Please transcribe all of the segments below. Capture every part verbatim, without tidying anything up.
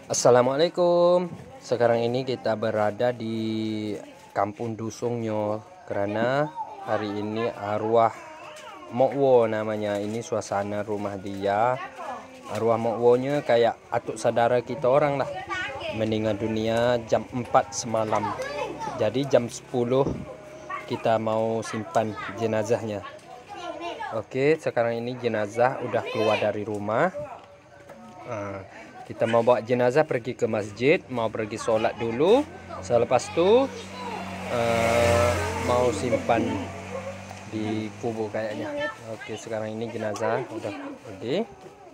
Assalamualaikum. Sekarang ini kita berada di kampung Dusungnya karena hari ini arwah Mokwo namanya. Ini suasana rumah dia. Arwah Mokwonya kayak atuk saudara kita orang lah. Meninggal dunia jam empat semalam. Jadi jam sepuluh kita mau simpan jenazahnya. Oke, sekarang ini jenazah udah keluar dari rumah. Uh, kita mau bawa jenazah pergi ke masjid, mau pergi sholat dulu. Selepas itu uh, mau simpan di kubur kayaknya. Oke, sekarang ini jenazah udah pergi.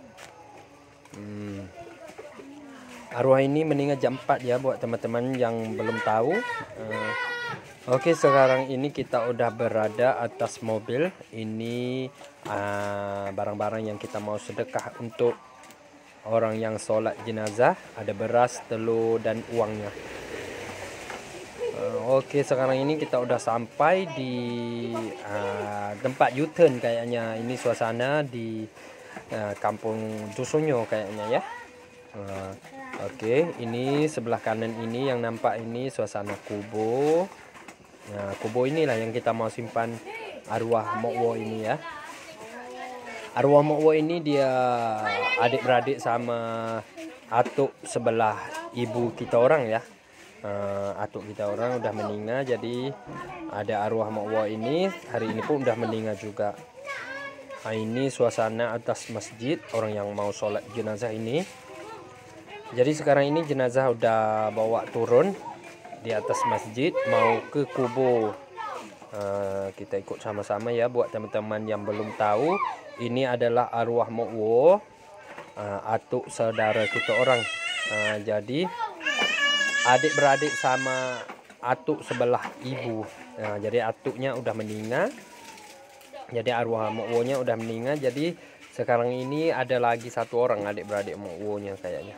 Hmm. Arwah ini meninggal jam empat ya buat teman-teman yang belum tahu. Uh, Oke, sekarang ini kita udah berada atas mobil. Ini barang-barang uh, yang kita mau sedekah untuk orang yang sholat jenazah. Ada beras, telur, dan uangnya. uh, Oke, sekarang ini kita udah sampai di uh, tempat U-turn kayaknya. Ini suasana di uh, kampung Dusungnya kayaknya ya. uh, Oke, ini sebelah kanan ini yang nampak ini suasana kubur. Nah, kubur inilah yang kita mau simpan arwah Mokwo ini ya. Arwah Mokwo ini dia adik-beradik sama atuk sebelah ibu kita orang ya. Uh, atuk kita orang udah meninggal, jadi ada arwah Mokwo ini hari ini pun udah meninggal juga. Nah, ini suasana atas masjid orang yang mau sholat jenazah ini. Jadi sekarang ini jenazah udah bawa turun di atas masjid mau ke kubur. Uh, kita ikut sama-sama ya buat teman-teman yang belum tahu. Ini adalah arwah Mokwo, uh, atuk saudara kita orang. Uh, jadi adik-beradik sama atuk sebelah ibu. Uh, jadi atuknya udah meninggal. Jadi arwah Mokwonya udah meninggal. Jadi sekarang ini ada lagi satu orang adik-beradik Mokwonya kayaknya.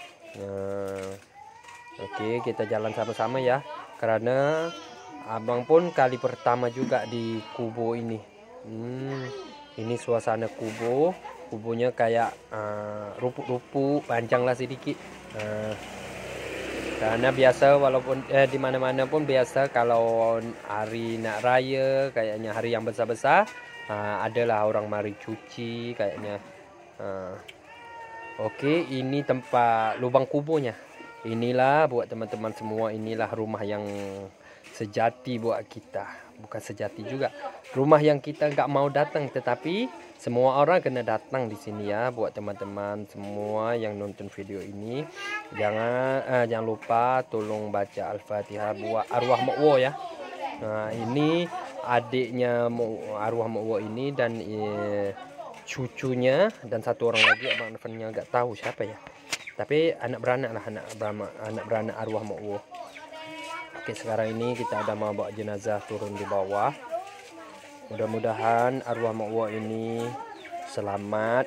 Uh, Oke, kita jalan sama-sama ya. Karena abang pun kali pertama juga di kubur ini. Hmm, ini suasana kubur. Kuburnya kayak rumput-rumput, uh, panjang lah sedikit. Uh, karena biasa walaupun eh, di mana-mana pun biasa kalau hari nak raya kayaknya hari yang besar-besar uh, adalah orang mari cuci kayaknya. Uh, Oke, ini tempat lubang kuburnya. Inilah buat teman-teman semua, inilah rumah yang sejati buat kita. Bukan sejati juga, rumah yang kita nggak mau datang, tetapi semua orang kena datang di sini ya. Buat teman-teman semua yang nonton video ini, jangan eh, jangan lupa tolong baca Al-Fatihah buat arwah Mokwo ya. Nah, ini adiknya arwah Mokwo ini dan eh, cucunya dan satu orang lagi abang Novennya nggak tahu siapa ya. Tapi anak beranak lah, anak beranak, anak beranak arwah Mokwo. Oke, sekarang ini kita ada mau bawa jenazah turun di bawah. Mudah-mudahan arwah Mokwo ini selamat.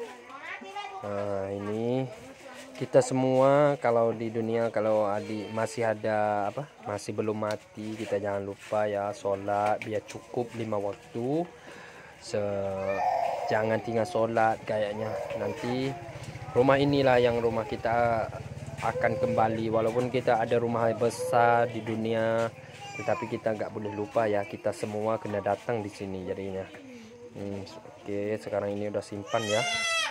Nah, ini kita semua kalau di dunia kalau adik masih ada apa masih belum mati, kita jangan lupa ya sholat biar cukup lima waktu. Se jangan tinggal sholat kayaknya nanti. Rumah inilah yang rumah kita akan kembali. Walaupun kita ada rumah besar di dunia, tetapi kita nggak boleh lupa ya, kita semua kena datang di sini jadinya. Hmm, Oke, sekarang ini udah simpan ya.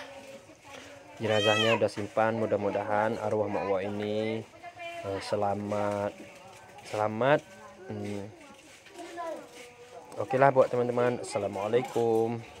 Jenazahnya udah simpan. Mudah-mudahan arwah Mokwo ini uh, selamat, selamat. Hmm. Oke lah buat teman-teman. Assalamualaikum.